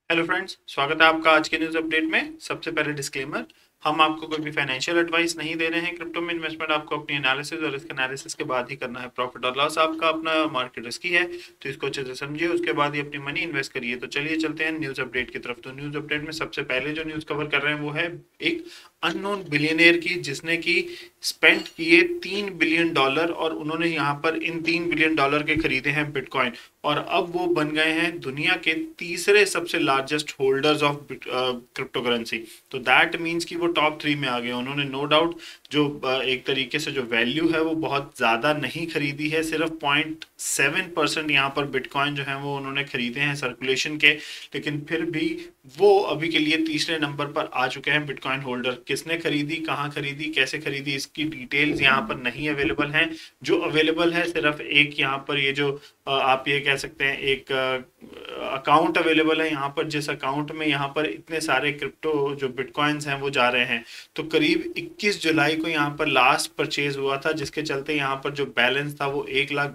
Hello friends, स्वागत है आपका आज के न्यूज़ अपडेट में। सबसे पहले डिस्क्लेमर, हम आपको कोई भी फाइनेंशियल एडवाइस नहीं दे रहे हैं। क्रिप्टो में इन्वेस्टमेंट आपको अपनी एनालिसिस और रिस्क एनालिसिस के बाद ही करना है। प्रॉफिट और लॉस आपका अपना, मार्केट रिस्की है तो इसको अच्छे से समझिए, उसके बाद ही अपनी मनी इन्वेस्ट करिए। तो चलिए चलते हैं न्यूज़ अपडेट की तरफ। तो न्यूज़ अपडेट में सबसे पहले जो न्यूज़ कवर कर रहे हैं वो है एक अननोन बिलियनियर की, जिसने की स्पेंड किए $3 बिलियन और उन्होंने यहाँ पर इन $3 बिलियन के खरीदे हैं बिटकॉइन। और अब वो बन गए हैं दुनिया के तीसरे सबसे largest holders of crypto currency. तो दैट मीन्स कि वो टॉप 3 में आ गए। उन्होंने नो डाउट जो एक तरीके से जो वैल्यू है वो बहुत ज़्यादा नहीं खरीदी है, सिर्फ 0.7% यहाँ पर बिटकॉइन जो है वो उन्होंने खरीदे हैं सर्कुलेशन के। लेकिन फिर भी वो अभी के लिए तीसरे नंबर पर आ चुके हैं बिटकॉइन होल्डर। किसने खरीदी, कहाँ खरीदी, कैसे खरीदी, इसकी डिटेल्स यहाँ पर नहीं अवेलेबल हैं। जो अवेलेबल है सिर्फ एक यहाँ पर ये जो आप ये कह सकते हैं एक अकाउंट अवेलेबल है यहाँ पर, जिस अकाउंट में यहाँ पर इतने सारे क्रिप्टो जो बिटकॉइंस हैं वो जा रहे हैं। तो करीब 21 जुलाई को यहाँ पर लास्ट परचेज हुआ था, जिसके चलते यहाँ पर जो बैलेंस था वो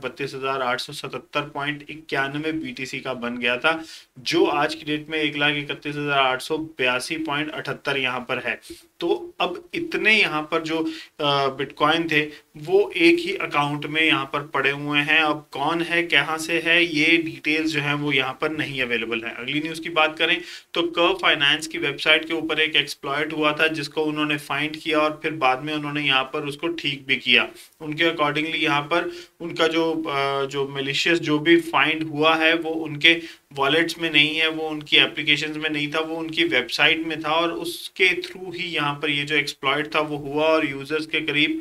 1,32,877.91 BTC का बन गया था, जो आज की डेट में 1,31,882.78 यहाँ पर है। तो अब इतने यहाँ पर जो बिटकॉइन थे वो एक ही अकाउंट में यहाँ पर पड़े हुए हैं। अब कौन है, कहाँ से है, ये डिटेल्स जो है वो यहाँ पर नहीं अवेलेबल है। अगली न्यूज़ की बात करें तो कर्व फाइनेंस की वेबसाइट के ऊपर एक एक्सप्लॉइट हुआ था, जिसको उन्होंने फाइंड किया और फिर बाद में उन्होंने यहाँ पर उसको ठीक भी किया। उनके अकॉर्डिंगली यहाँ पर उनका जो मेलिशियस जो भी फाइंड हुआ है वो उनके वॉलेट्स में नहीं है, वो उनकी एप्लीकेशंस में नहीं था, वो उनकी वेबसाइट में था। और उसके थ्रू ही यहाँ पर ये जो एक्सप्लॉइट था वो हुआ और यूजर्स के करीब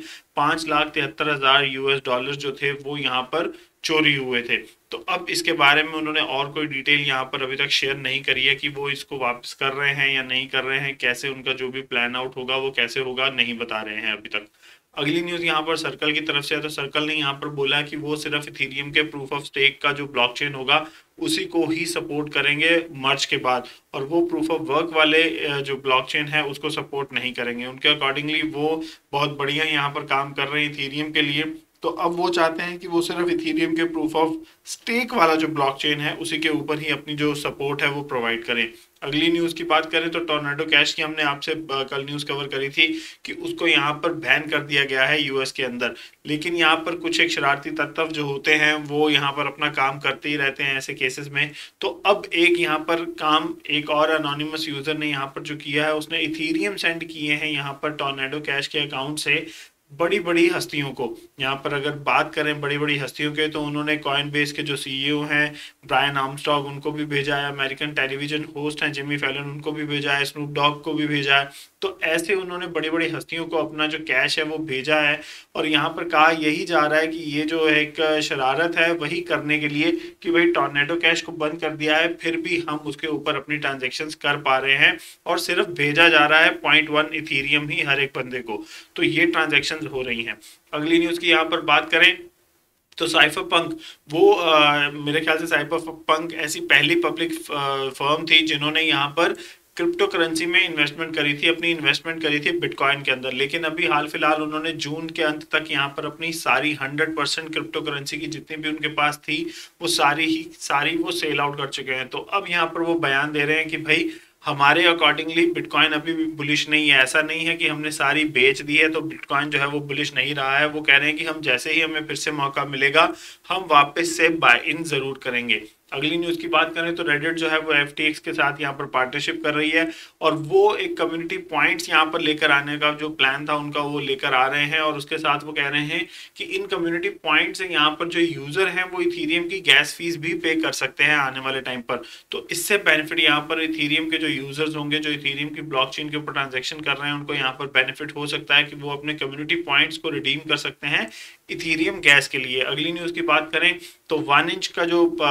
5,73,000 US डॉलर जो थे वो यहाँ पर चोरी हुए थे। तो अब इसके बारे में उन्होंने और कोई डिटेल यहाँ पर अभी तक शेयर नहीं करी है कि वो इसको वापस कर रहे हैं या नहीं कर रहे हैं, कैसे उनका जो भी प्लान आउट होगा वो कैसे होगा नहीं बता रहे हैं अभी तक। अगली न्यूज़ यहाँ पर सर्कल की तरफ से है। तो सर्कल ने यहाँ पर बोला है कि वो सिर्फ इथेरियम के प्रूफ ऑफ स्टेक का जो ब्लॉकचेन होगा उसी को ही सपोर्ट करेंगे मर्ज के बाद, और वो प्रूफ ऑफ वर्क वाले जो ब्लॉकचेन है उसको सपोर्ट नहीं करेंगे। उनके अकॉर्डिंगली वो बहुत बढ़िया यहाँ पर काम कर रहे हैं इथेरियम के लिए। तो अब वो चाहते हैं कि वो सिर्फ इथेरियम के प्रूफ ऑफ स्टेक वाला जो ब्लॉकचेन है उसी के ऊपर ही अपनी जो सपोर्ट है वो प्रोवाइड करें। अगली न्यूज़ की बात करें तो टोर्नेडो कैश की हमने आपसे कल न्यूज़ कवर करी थी कि उसको यहाँ पर बैन कर दिया गया है यूएस के अंदर। लेकिन यहाँ पर कुछ एक शरारती तत्व जो होते हैं वो यहाँ पर अपना काम करते ही रहते हैं ऐसे केसेस में। तो अब एक यहाँ पर काम एक और अनोनिमस यूजर ने यहाँ पर जो किया है, उसने इथेरियम सेंड किए हैं यहाँ पर टोर्नेडो कैश के अकाउंट से बड़ी बड़ी हस्तियों को। यहाँ पर अगर बात करें बड़ी बड़ी हस्तियों के तो उन्होंने कॉइन बेस के जो सीईओ हैं ब्रायन आर्मस्ट्रॉन्ग उनको भी भेजा है, अमेरिकन टेलीविजन होस्ट हैं जिमी फैलन उनको भी भेजा है, स्नूप डॉग को भी भेजा है। तो ऐसे उन्होंने बड़ी बड़ी हस्तियों को अपना जो कैश है वो भेजा है। और यहाँ पर कहा यही जा रहा है कि ये जो एक शरारत है वही करने के लिए कि भाई टॉर्नेडो कैश को बंद कर दिया है फिर भी हम उसके ऊपर अपनी ट्रांजेक्शन्स कर पा रहे हैं, और सिर्फ भेजा जा रहा है 0.1 इथेरियम ही हर एक बंदे को। तो ये ट्रांजेक्शन्स हो रही हैं। अगली न्यूज़ की यहाँ पर बात करें तो साइफर पंक, वो मेरे ख्याल से साइफर पंक ऐसी पहली पब्लिक फर्म थी जिन्होंने यहाँ पर क्रिप्टो करेंसी में इन्वेस्टमेंट करी थी, अपनी इन्वेस्टमेंट करी थी बिटकॉइन के अंदर। लेकिन अभी हाल फिलहाल उन्होंने जून के अंत तक यहाँ पर अपनी सारी 100% क्रिप्टो करेंसी की जितनी भी उनके पास थी वो सारी वो सेल आउट कर चुके हैं। तो अब यहाँ पर वो बयान दे रहे हैं कि भाई हमारे अकॉर्डिंगली बिटकॉइन अभी भी बुलिश नहीं है। ऐसा नहीं है कि हमने सारी बेच दी है तो बिटकॉइन जो है वो बुलिश नहीं रहा है। वो कह रहे हैं कि हम जैसे ही हमें फिर से मौका मिलेगा हम वापस से बाय इन जरूर करेंगे। अगली न्यूज़ की बात करें तो रेडिट जो है वो FTX के साथ यहाँ पर पार्टनरशिप कर रही है, और वो एक कम्युनिटी पॉइंट्स यहाँ पर लेकर आने का जो प्लान था उनका वो लेकर आ रहे हैं। और उसके साथ वो कह रहे हैं कि इन कम्युनिटी पॉइंट से यहाँ पर जो यूज़र हैं वो इथेरियम की गैस फीस भी पे कर सकते हैं आने वाले टाइम पर। तो इससे बेनिफिट यहाँ पर इथेरियम के जो यूज़र्स होंगे जो इथेरियम की ब्लॉकचेन के ऊपर ट्रांजेक्शन कर रहे हैं उनको यहाँ पर बेनिफिट हो सकता है कि वो अपने कम्युनिटी पॉइंट्स को रिडीम कर सकते हैं इथेरियम गैस के लिए। अगली न्यूज़ की बात करें तो 1 इंच का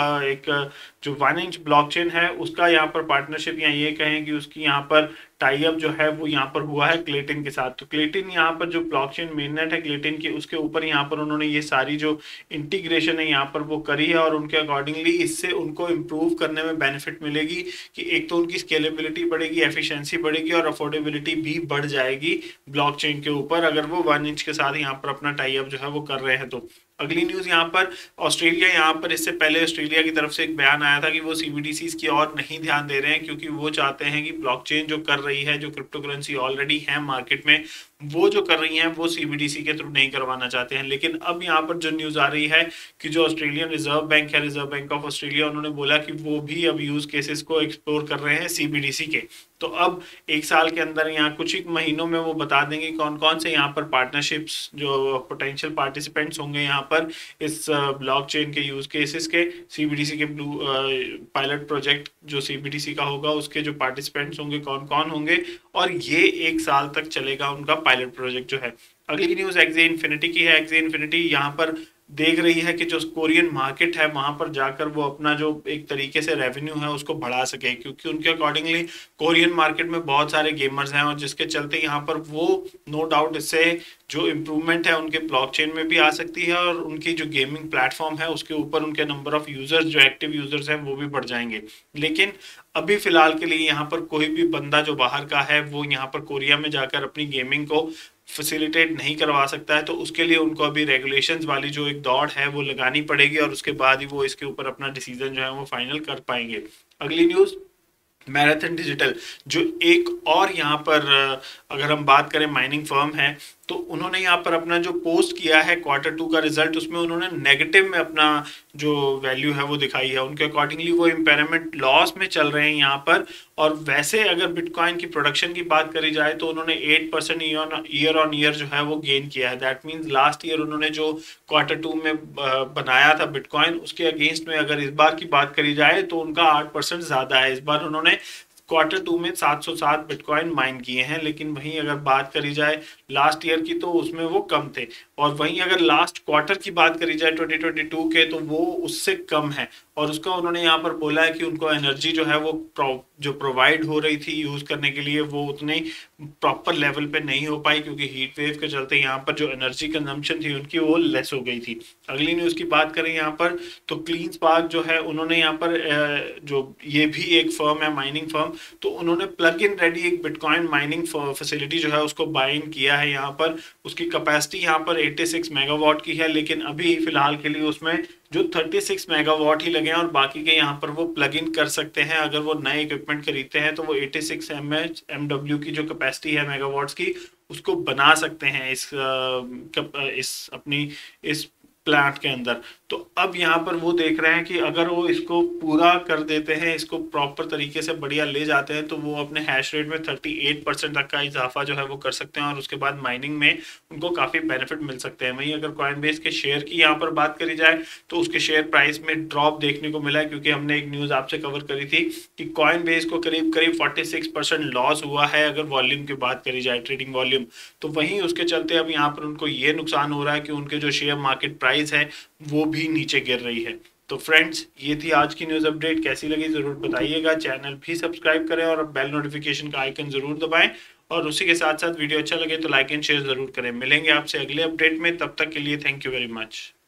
जो 1 इंच ब्लॉकचेन है उसका यहाँ पर पार्टनरशिप, या ये कहें कि उसकी यहाँ पर टाई अप जो है वो यहाँ पर हुआ है क्लेटिन के साथ। तो क्लेटिन यहाँ पर जो ब्लॉकचेन मेननेट है क्लेटिन की उसके ऊपर यहाँ पर उन्होंने ये सारी जो इंटीग्रेशन है यहाँ पर वो करी है, और उनके अकॉर्डिंगली इससे उनको इम्प्रूव करने में बेनिफिट मिलेगी कि एक तो उनकी स्केलेबिलिटी बढ़ेगी, एफिशिएंसी बढ़ेगी और अफोर्डेबिलिटी भी बढ़ जाएगी ब्लॉकचेन के ऊपर, अगर वो 1 इंच के साथ यहाँ पर अपना टाई अप जो है वो कर रहे हैं तो। अगली न्यूज़ यहाँ पर ऑस्ट्रेलिया, यहाँ पर इससे पहले ऑस्ट्रेलिया की तरफ से एक बयान आया बनाया था कि वो CBDCs की और नहीं ध्यान दे रहे हैं, क्योंकि वो चाहते हैं कि ब्लॉकचेन जो कर रही है, जो क्रिप्टो करेंसी ऑलरेडी है मार्केट में, वो जो कर रही हैं वो CBDC के थ्रू नहीं करवाना चाहते हैं। लेकिन अब यहाँ पर जो न्यूज़ आ रही है कि जो ऑस्ट्रेलियन रिजर्व बैंक है, रिजर्व बैंक ऑफ ऑस्ट्रेलिया, उन्होंने बोला कि वो भी अब यूज केसेस को एक्सप्लोर कर रहे हैं CBDC के। तो अब एक साल के अंदर, यहाँ कुछ ही महीनों में वो बता देंगे कौन कौन से यहाँ पर पार्टनरशिप्स, जो पोटेंशियल पार्टिसिपेंट्स होंगे यहाँ पर इस ब्लॉकचेन के यूज केसेस के, CBDC के ब्लू पायलट प्रोजेक्ट जो CBDC का होगा उसके जो पार्टिसिपेंट्स होंगे कौन कौन होंगे, और ये एक साल तक चलेगा उनका पायलट प्रोजेक्ट जो है। अगली न्यूज एक्जे इन्फिनिटी की है। एक्जे इन्फिनिटी यहाँ पर देख रही है कि जो कोरियन मार्केट है वहां पर जाकर वो अपना जो एक तरीके से रेवेन्यू है उसको बढ़ा सके, क्योंकि उनके अकॉर्डिंगली कोरियन मार्केट में बहुत सारे गेमर्स हैं, और जिसके चलते यहाँ पर वो नो डाउट इससे जो इम्प्रूवमेंट है उनके ब्लॉकचेन में भी आ सकती है, और उनकी जो गेमिंग प्लेटफॉर्म है उसके ऊपर उनके नंबर ऑफ यूजर्स, जो एक्टिव यूजर्स हैं, वो भी बढ़ जाएंगे। लेकिन अभी फिलहाल के लिए यहाँ पर कोई भी बंदा जो बाहर का है वो यहाँ पर कोरिया में जाकर अपनी गेमिंग को फैसिलिटेट नहीं करवा सकता है, तो उसके लिए उनको अभी रेगुलेशंस वाली जो एक दौड़ है वो लगानी पड़ेगी, और उसके बाद ही वो इसके ऊपर अपना डिसीजन जो है वो फाइनल कर पाएंगे। अगली न्यूज़ मैराथन डिजिटल, जो एक और यहाँ पर अगर हम बात करें माइनिंग फर्म है, तो उन्होंने यहाँ पर अपना जो पोस्ट किया है Q2 का रिजल्ट, उसमें उन्होंने नेगेटिव में अपना जो वैल्यू है वो दिखाई है। उनके अकॉर्डिंगली वो इम्पेयरमेंट लॉस में चल रहे हैं यहाँ पर। और वैसे अगर बिटकॉइन की प्रोडक्शन की बात करी जाए तो उन्होंने 8% ईयर ऑन ईयर जो है वो गेन किया है। दैट मीन्स लास्ट ईयर उन्होंने जो Q2 में बनाया था बिटकॉइन, उसके अगेंस्ट में अगर इस बार की बात करी जाए तो उनका 8% ज़्यादा है। इस बार उन्होंने Q2 में 707 बिटकॉइन माइन किए हैं, लेकिन वहीं अगर बात करी जाए लास्ट ईयर की तो उसमें वो कम थे। और वहीं अगर लास्ट क्वार्टर की बात करी जाए 2022 के, तो वो उससे कम है। और उसका उन्होंने यहाँ पर बोला है कि उनको एनर्जी जो है वो जो प्रोवाइड हो रही थी यूज़ करने के लिए वो उतनी प्रॉपर लेवल पे नहीं हो पाई, क्योंकि हीट वेव के चलते यहाँ पर जो एनर्जी कंजम्पशन थी उनकी वो लेस हो गई थी। अगली न्यूज़ की बात करें यहाँ पर, तो क्लीन स्पार्क जो है उन्होंने यहाँ पर जो ये भी एक फर्म है माइनिंग फर्म, तो उन्होंने प्लग इन रेडी एक बिटकॉइन माइनिंग फैसिलिटी जो है उसको बाय इन किया है यहाँ पर। उसकी कैपेसिटी यहाँ पर 86 मेगावाट की है, लेकिन अभी फिलहाल के लिए उसमें जो 36 मेगावाट ही लगे हैं, और बाकी के यहाँ पर वो प्लग इन कर सकते हैं। अगर वो नए इक्विपमेंट खरीदते हैं तो वो 86 MW की जो कैपेसिटी है मेगावाट्स की, उसको बना सकते हैं इस अपनी इस प्लांट के अंदर। तो अब यहाँ पर वो देख रहे हैं कि अगर वो इसको पूरा कर देते हैं, इसको प्रॉपर तरीके से बढ़िया ले जाते हैं, तो वो अपने हैश रेट में 38% तक का इजाफा जो है वो कर सकते हैं, और उसके बाद माइनिंग में उनको काफ़ी बेनिफिट मिल सकते हैं। वहीं अगर कॉइनबेस के शेयर की यहाँ पर बात करी जाए तो उसके शेयर प्राइस में ड्रॉप देखने को मिला है, क्योंकि हमने एक न्यूज़ आपसे कवर करी थी कि कॉइनबेस को करीब करीब 46% लॉस हुआ है अगर वॉल्यूम की बात करी जाए, ट्रेडिंग वॉल्यूम। तो वहीं उसके चलते अब यहाँ पर उनको ये नुकसान हो रहा है कि उनके जो शेयर मार्केट प्राइस है वो भी नीचे गिर रही है। तो फ्रेंड्स, ये थी आज की न्यूज़ अपडेट। कैसी लगी ज़रूर बताइएगा। चैनल भी सब्सक्राइब करें और बेल नोटिफिकेशन का आइकन ज़रूर दबाएं, और उसी के साथ साथ वीडियो अच्छा लगे तो लाइक एंड शेयर ज़रूर करें। मिलेंगे आपसे अगले अपडेट में, तब तक के लिए थैंक यू वेरी मच।